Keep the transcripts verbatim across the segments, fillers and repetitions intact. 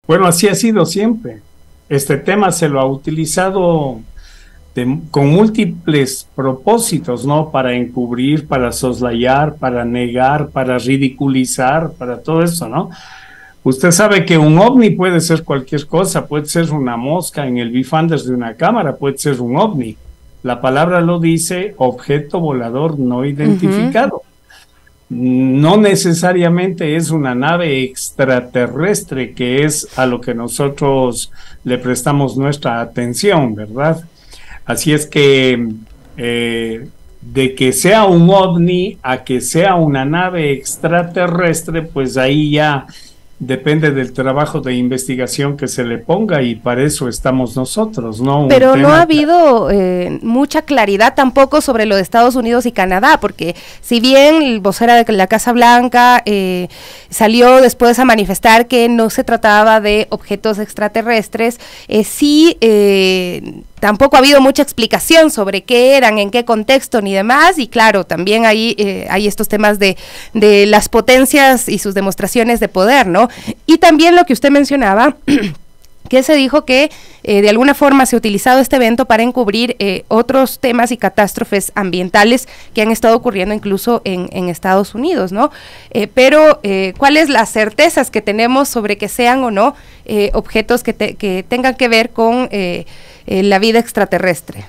Bueno, así ha sido siempre. Este tema se lo ha utilizado de, con múltiples propósitos, ¿no? Para encubrir, para soslayar, para negar, para ridiculizar, para todo eso, ¿no? Usted sabe que un ovni puede ser cualquier cosa, puede ser una mosca en el viewfinder de una cámara, puede ser un ovni. La palabra lo dice, objeto volador no identificado. Uh-huh. No necesariamente es una nave extraterrestre, que es a lo que nosotros le prestamos nuestra atención, ¿verdad? Así es que eh, de que sea un ovni a que sea una nave extraterrestre, pues ahí ya depende del trabajo de investigación que se le ponga, y para eso estamos nosotros, ¿no? Pero no ha habido eh, mucha claridad tampoco sobre lo de Estados Unidos y Canadá, porque si bien el vocero de la Casa Blanca eh, salió después a manifestar que no se trataba de objetos extraterrestres, eh, sí eh, tampoco ha habido mucha explicación sobre qué eran, en qué contexto ni demás, y claro, también hay, eh, hay estos temas de, de las potencias y sus demostraciones de poder, ¿no? Y también lo que usted mencionaba, que se dijo que eh, de alguna forma se ha utilizado este evento para encubrir eh, otros temas y catástrofes ambientales que han estado ocurriendo incluso en, en Estados Unidos, ¿no? Eh, pero, eh, ¿cuáles las certezas que tenemos sobre que sean o no eh, objetos que, te, que tengan que ver con eh, eh, la vida extraterrestre?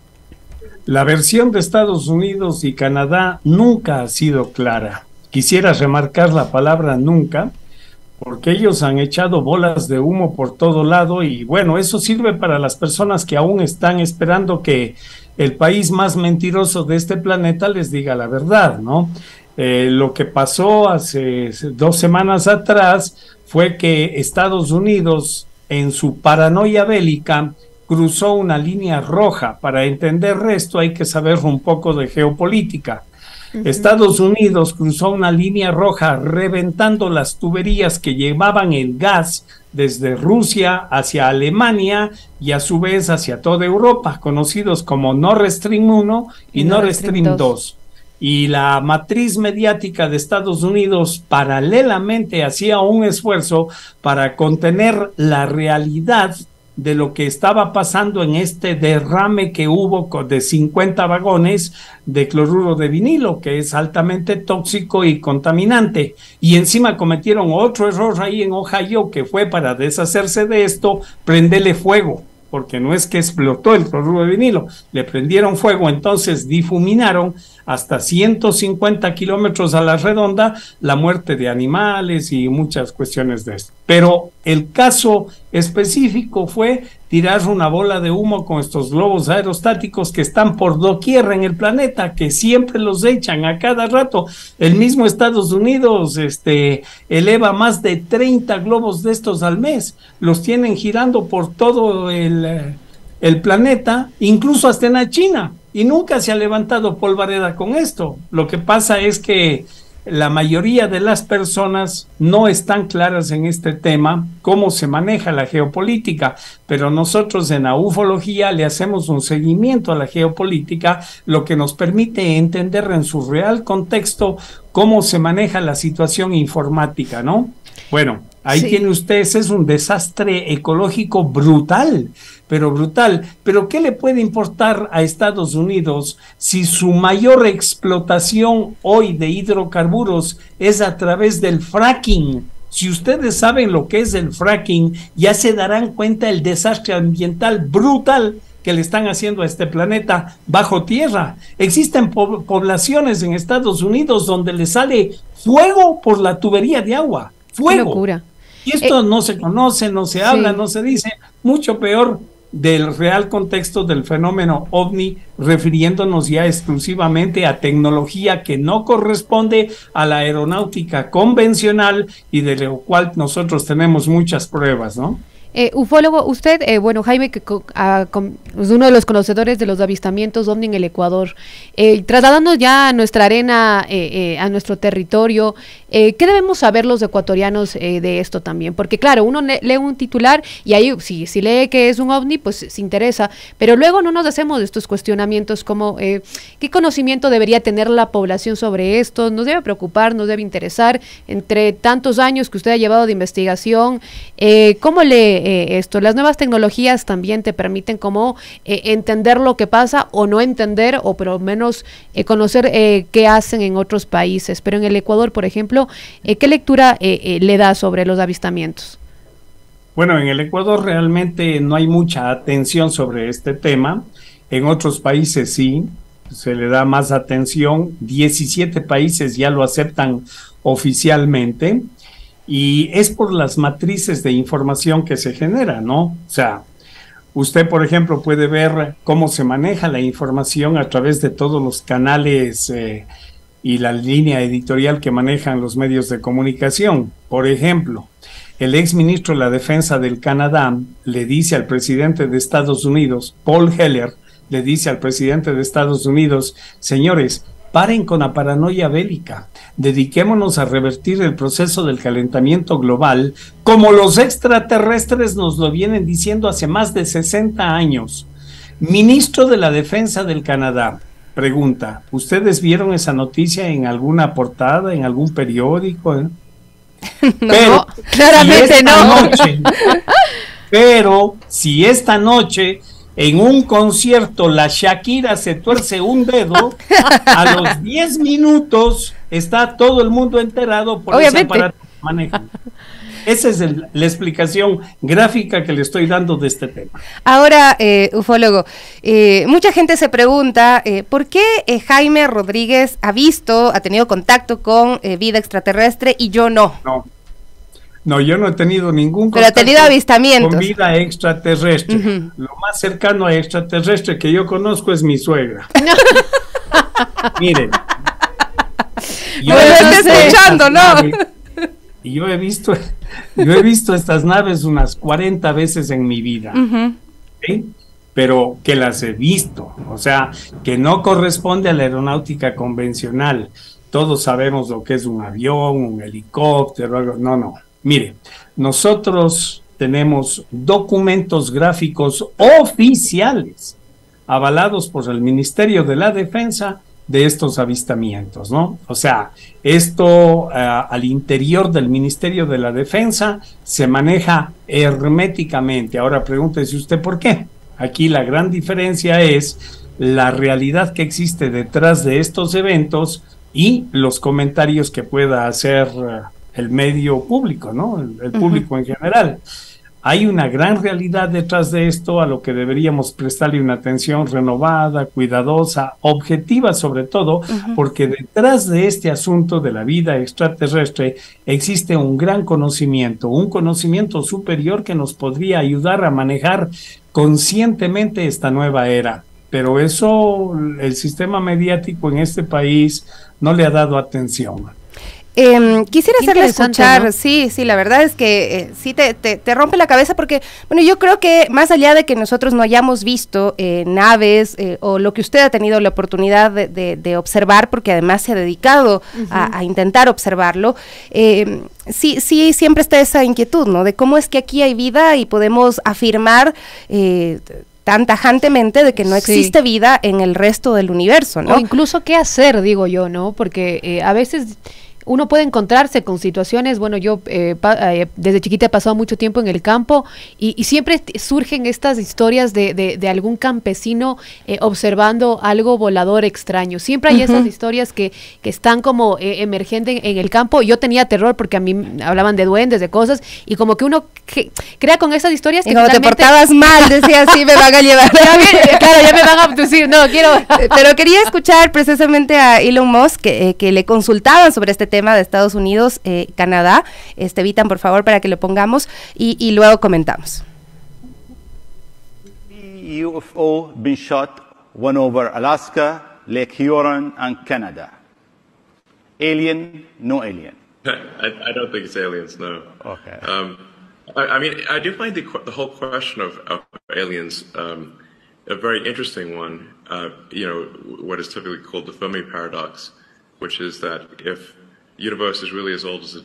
La versión de Estados Unidos y Canadá nunca ha sido clara. Quisiera remarcar la palabra nunca, porque ellos han echado bolas de humo por todo lado, y bueno, eso sirve para las personas que aún están esperando que el país más mentiroso de este planeta les diga la verdad, ¿no? Eh, lo que pasó hace dos semanas atrás fue que Estados Unidos, en su paranoia bélica, cruzó una línea roja. Para entender esto hay que saber un poco de geopolítica. Uh-huh. Estados Unidos cruzó una línea roja reventando las tuberías que llevaban el gas desde Rusia hacia Alemania y a su vez hacia toda Europa, conocidos como Nord Stream uno y, y Nord Stream dos. Y la matriz mediática de Estados Unidos paralelamente hacía un esfuerzo para contener la realidad de lo que estaba pasando en este derrame que hubo de cincuenta vagones de cloruro de vinilo, que es altamente tóxico y contaminante. Y encima cometieron otro error ahí en Ohio, que fue, para deshacerse de esto, prenderle fuego, porque no es que explotó el cloruro de vinilo, le prendieron fuego, entonces difuminaron hasta ciento cincuenta kilómetros a la redonda la muerte de animales y muchas cuestiones de esto. Pero el caso específico fue tirar una bola de humo con estos globos aerostáticos que están por doquier en el planeta, que siempre los echan a cada rato. El mismo Estados Unidos este, eleva más de treinta globos de estos al mes, los tienen girando por todo el, el planeta, incluso hasta en la China, y nunca se ha levantado polvareda con esto. Lo que pasa es que la mayoría de las personas no están claras en este tema, cómo se maneja la geopolítica, pero nosotros en la ufología le hacemos un seguimiento a la geopolítica, lo que nos permite entender en su real contexto cómo se maneja la situación informática, ¿no? Bueno, ahí sí. Tiene usted, ese es un desastre ecológico brutal, pero brutal. Pero ¿qué le puede importar a Estados Unidos si su mayor explotación hoy de hidrocarburos es a través del fracking? Si ustedes saben lo que es el fracking, ya se darán cuenta del desastre ambiental brutal que le están haciendo a este planeta bajo tierra. Existen po- poblaciones en Estados Unidos donde le sale fuego por la tubería de agua. Fuego. Qué locura. Y esto eh, no se conoce, no se sí. habla, no se dice, mucho peor del real contexto del fenómeno ovni, refiriéndonos ya exclusivamente a tecnología que no corresponde a la aeronáutica convencional y de lo cual nosotros tenemos muchas pruebas, ¿no? Eh, ufólogo, usted, eh, bueno, Jaime, que a, con, es uno de los conocedores de los avistamientos ovni en el Ecuador, eh, trasladándonos ya a nuestra arena, eh, eh, a nuestro territorio, eh, ¿qué debemos saber los ecuatorianos eh, de esto también? Porque claro, uno lee un titular y ahí si, si lee que es un ovni, pues se interesa, pero luego no nos hacemos estos cuestionamientos como eh, ¿qué conocimiento debería tener la población sobre esto? ¿Nos debe preocupar, nos debe interesar? Entre tantos años que usted ha llevado de investigación, eh, ¿cómo lee eh, esto? Las nuevas tecnologías también te permiten como eh, entender lo que pasa o no entender, o por lo menos eh, conocer eh, qué hacen en otros países, pero en el Ecuador, por ejemplo, eh, ¿qué lectura eh, eh, le da sobre los avistamientos? Bueno, en el Ecuador realmente no hay mucha atención sobre este tema. En otros países sí, se le da más atención. diecisiete países ya lo aceptan oficialmente y es por las matrices de información que se genera, ¿no? O sea, usted, por ejemplo, puede ver cómo se maneja la información a través de todos los canales eh, y la línea editorial que manejan los medios de comunicación. Por ejemplo, el ex ministro de la Defensa del Canadá le dice al presidente de Estados Unidos, Paul Heller, le dice al presidente de Estados Unidos, señores, paren con la paranoia bélica, dediquémonos a revertir el proceso del calentamiento global, como los extraterrestres nos lo vienen diciendo hace más de sesenta años. Ministro de la Defensa del Canadá, pregunta, ¿ustedes vieron esa noticia en alguna portada, en algún periódico? ¿Eh? No, Pero, claramente si no. Noche, pero si esta noche en un concierto la Shakira se tuerce un dedo, a los diez minutos está todo el mundo enterado por ese aparato que manejan. Esa es el, la explicación gráfica que le estoy dando de este tema. Ahora, eh, ufólogo, eh, mucha gente se pregunta eh, ¿por qué eh, Jaime Rodríguez ha visto, ha tenido contacto con eh, vida extraterrestre y yo no? No, no, yo no he tenido ningún Pero contacto ha tenido avistamientos con vida extraterrestre. Uh-huh. Lo más cercano a extraterrestre que yo conozco es mi suegra. Miren. Yo no lo estoy escuchando, ¿no? Naves, y yo he visto, yo he visto estas naves unas cuarenta veces en mi vida. Uh-huh. ¿Sí? Pero que las he visto, o sea, que no corresponde a la aeronáutica convencional. Todos sabemos lo que es un avión, un helicóptero, algo. No, no. Mire, nosotros tenemos documentos gráficos oficiales avalados por el Ministerio de la Defensa de estos avistamientos, ¿no? O sea, esto uh, al interior del Ministerio de la Defensa se maneja herméticamente. Ahora pregúntese usted por qué. Aquí la gran diferencia es la realidad que existe detrás de estos eventos y los comentarios que pueda hacer uh, el medio público, ¿no? El, el público uh-huh. en general. Hay una gran realidad detrás de esto a lo que deberíamos prestarle una atención renovada, cuidadosa, objetiva sobre todo, uh-huh. porque detrás de este asunto de la vida extraterrestre existe un gran conocimiento, un conocimiento superior que nos podría ayudar a manejar conscientemente esta nueva era. Pero eso el sistema mediático en este país no le ha dado atención. Eh, quisiera hacerle escuchar, ¿no? sí, sí, la verdad es que eh, sí te, te, te rompe la cabeza porque, bueno, yo creo que más allá de que nosotros no hayamos visto eh, naves eh, o lo que usted ha tenido la oportunidad de, de, de observar, porque además se ha dedicado uh-huh. a, a intentar observarlo, eh, sí, sí, siempre está esa inquietud, ¿no? De cómo es que aquí hay vida y podemos afirmar eh, tan tajantemente de que no existe sí. vida en el resto del universo, ¿no? O incluso qué hacer, digo yo, ¿no? Porque eh, a veces uno puede encontrarse con situaciones, bueno, yo eh, pa, eh, desde chiquita he pasado mucho tiempo en el campo y, y siempre surgen estas historias de, de, de algún campesino eh, observando algo volador extraño. Siempre hay uh-huh. esas historias que, que están como eh, emergentes en, en el campo. Yo tenía terror porque a mí hablaban de duendes, de cosas, y como que uno que, crea con esas historias que y cuando totalmente... te portabas mal, decías, sí, me van a llevar. Ya me, claro, ya me van a abducir, no, quiero... Pero quería escuchar precisamente a Elon Musk, que, eh, que le consultaban sobre este tema de Estados Unidos, eh, Canadá. Este, Vitan, por favor, para que lo pongamos y, y luego comentamos. U F O been shot, one over Alaska, Lake Huron and Canada. Alien, no alien. I, I don't think it's aliens, no. Okay. Um, I, I mean, I do find the, the whole question of, of aliens um, a very interesting one. Uh, you know, what is typically called the Fermi paradox, which is that if the universe is really as old as, it,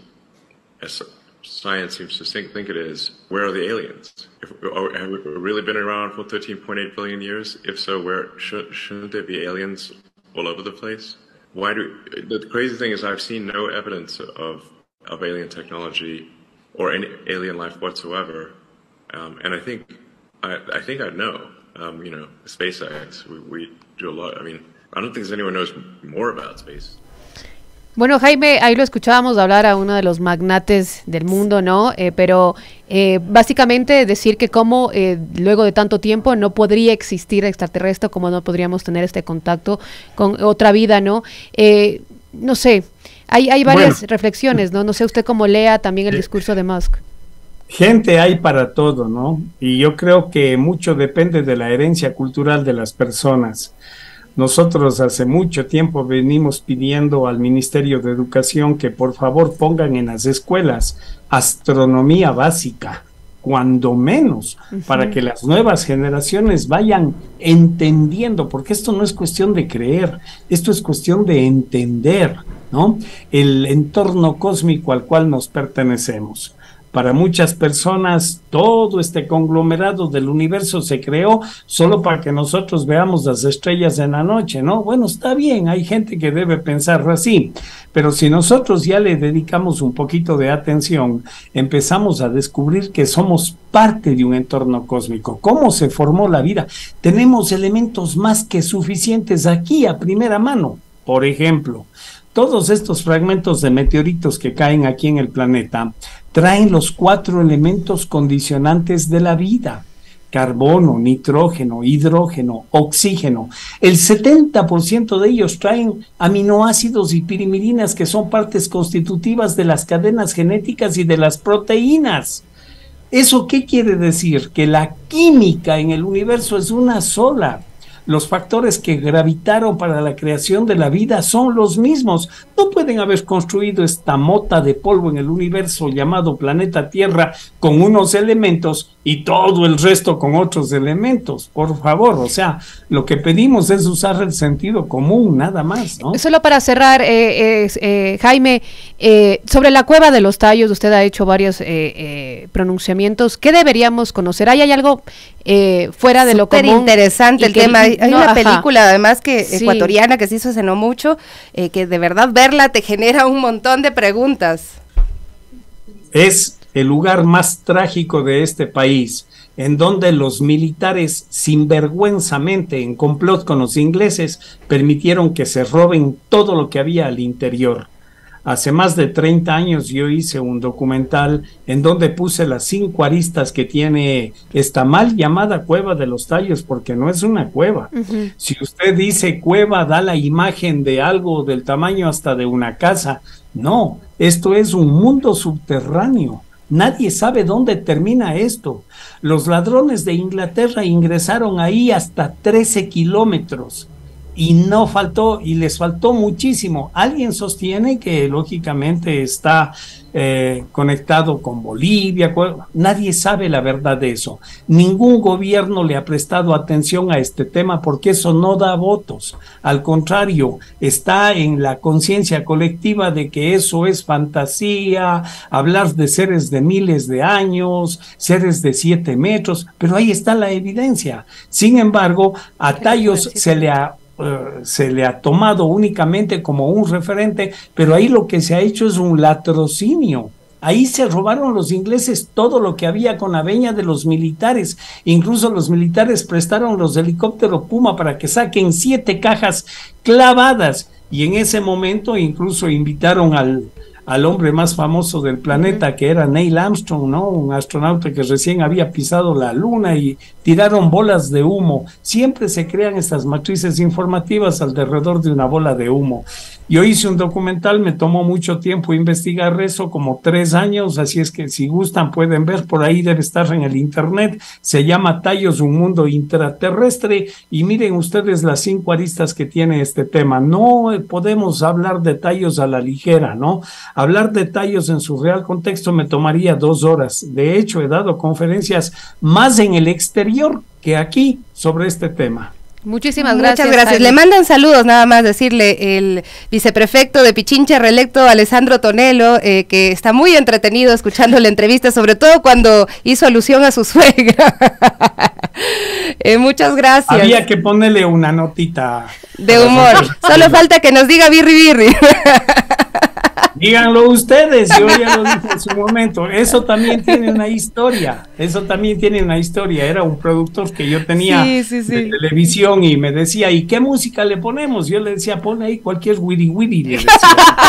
as science seems to think, think it is, where are the aliens? If, are, have we really been around for thirteen point eight billion years? If so, where should, shouldn't there be aliens all over the place? Why do the crazy thing is I've seen no evidence of of alien technology or any alien life whatsoever, um, and I think I, I think I know. Um, you know, SpaceX, we, we do a lot. I mean, I don't think anyone knows more about space. Bueno, Jaime, ahí lo escuchábamos hablar a uno de los magnates del mundo, ¿no? Eh, pero eh, básicamente decir que como eh, luego de tanto tiempo no podría existir extraterrestre, como no podríamos tener este contacto con otra vida, ¿no? Eh, no sé, hay, hay varias bueno, reflexiones, ¿no? No sé usted cómo lea también el discurso de Musk. Gente hay para todo, ¿no? Y yo creo que mucho depende de la herencia cultural de las personas. Nosotros hace mucho tiempo venimos pidiendo al Ministerio de Educación que por favor pongan en las escuelas astronomía básica, cuando menos, uh-huh. para que las nuevas generaciones vayan entendiendo, porque esto no es cuestión de creer, esto es cuestión de entender, ¿no? El entorno cósmico al cual nos pertenecemos. Para muchas personas, todo este conglomerado del universo se creó solo para que nosotros veamos las estrellas en la noche, ¿no? Bueno, está bien, hay gente que debe pensar así, pero si nosotros ya le dedicamos un poquito de atención, empezamos a descubrir que somos parte de un entorno cósmico. ¿Cómo se formó la vida? Tenemos elementos más que suficientes aquí a primera mano. Por ejemplo, todos estos fragmentos de meteoritos que caen aquí en el planeta traen los cuatro elementos condicionantes de la vida: carbono, nitrógeno, hidrógeno, oxígeno. El setenta por ciento de ellos traen aminoácidos y pirimidines, que son partes constitutivas de las cadenas genéticas y de las proteínas. ¿Eso qué quiere decir? Que la química en el universo es una sola. Los factores que gravitaron para la creación de la vida son los mismos. No pueden haber construido esta mota de polvo en el universo llamado planeta Tierra con unos elementos y todo el resto con otros elementos. Por favor, o sea, lo que pedimos es usar el sentido común, nada más, ¿no? Solo para cerrar, eh, eh, eh, Jaime, eh, sobre la cueva de los tallos, usted ha hecho varios eh, eh, pronunciamientos. ¿Qué deberíamos conocer? ¿Hay, hay algo eh, fuera de lo común? Súper interesante el que, tema. Hay no, una ajá. película además que Sí. ecuatoriana que se hizo hace no mucho, eh, que de verdad verla te genera un montón de preguntas. Es el lugar más trágico de este país, en donde los militares sinvergüenzamente, en complot con los ingleses, permitieron que se roben todo lo que había al interior. Hace más de treinta años yo hice un documental en donde puse las cinco aristas que tiene esta mal llamada Cueva de los Tallos, porque no es una cueva. Uh-huh. Si usted dice cueva, da la imagen de algo del tamaño hasta de una casa. No, esto es un mundo subterráneo. Nadie sabe dónde termina esto. Los ladrones de Inglaterra ingresaron ahí hasta trece kilómetros. Y no faltó, y les faltó muchísimo. Alguien sostiene que lógicamente está eh, conectado con Bolivia. Nadie sabe la verdad de eso. Ningún gobierno le ha prestado atención a este tema porque eso no da votos. Al contrario, está en la conciencia colectiva de que eso es fantasía, hablar de seres de miles de años, seres de siete metros, pero ahí está la evidencia. Sin embargo, a Tallos se le ha Uh, se le ha tomado únicamente como un referente, pero ahí lo que se ha hecho es un latrocinio. Ahí se robaron los ingleses todo lo que había con la veña de los militares. Incluso los militares prestaron los helicópteros Puma para que saquen siete cajas clavadas, y en ese momento incluso invitaron al al hombre más famoso del planeta, uh-huh. que era Neil Armstrong, ¿no? Un astronauta que recién había pisado la luna, y tiraron bolas de humo. Siempre se crean estas matrices informativas alrededor de una bola de humo. Yo hice un documental, me tomó mucho tiempo investigar eso, como tres años, así es que si gustan pueden ver, por ahí debe estar en el internet, se llama Tallos, un mundo intraterrestre, y miren ustedes las cinco aristas que tiene este tema. No podemos hablar de tallos a la ligera, ¿no? Hablar de tallos en su real contexto me tomaría dos horas. De hecho, he dado conferencias más en el exterior que aquí sobre este tema. Muchísimas gracias. Muchas gracias. Jaime. Le mandan saludos, nada más decirle, el viceprefecto de Pichincha reelecto, Alessandro Tonelo, eh, que está muy entretenido escuchando la entrevista, sobre todo cuando hizo alusión a su suegra. eh, muchas gracias. Había que ponerle una notita de humor. Solo falta que nos diga birri birri. Díganlo ustedes, yo ya lo dije en su momento. Eso también tiene una historia, eso también tiene una historia. Era un productor que yo tenía sí, sí, sí. de televisión y me decía, ¿y qué música le ponemos? Yo le decía, pon ahí cualquier wiri wiri. Le decía.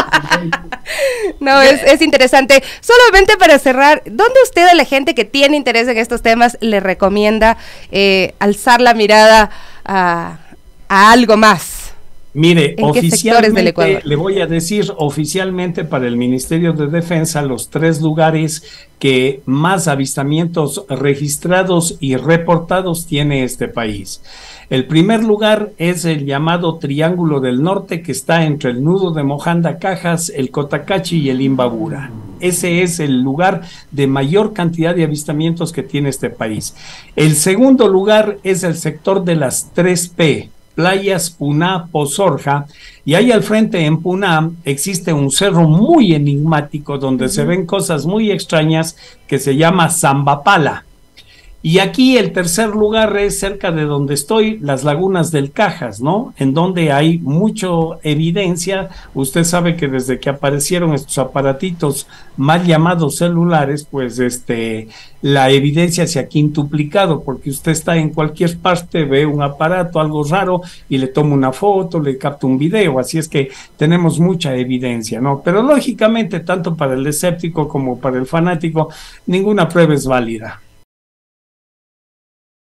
No, es, es interesante. Solamente para cerrar, ¿dónde usted a la gente que tiene interés en estos temas le recomienda eh, alzar la mirada a, a algo más? Mire, oficialmente, le voy a decir oficialmente para el Ministerio de Defensa los tres lugares que más avistamientos registrados y reportados tiene este país. El primer lugar es el llamado Triángulo del Norte, que está entre el nudo de Mojanda Cajas, el Cotacachi y el Imbabura. Ese es el lugar de mayor cantidad de avistamientos que tiene este país. El segundo lugar es el sector de las tres P, Playas, Puná, Pozorja, y ahí al frente en Puná existe un cerro muy enigmático donde uh-huh. se ven cosas muy extrañas que se llama Zambapala. Y aquí el tercer lugar es cerca de donde estoy, las lagunas del Cajas, ¿no? En donde hay mucha evidencia. Usted sabe que desde que aparecieron estos aparatitos mal llamados celulares, pues este, la evidencia se ha quintuplicado, porque usted está en cualquier parte, ve un aparato, algo raro, y le toma una foto, le capta un video, así es que tenemos mucha evidencia, ¿no? Pero lógicamente, tanto para el escéptico como para el fanático, ninguna prueba es válida.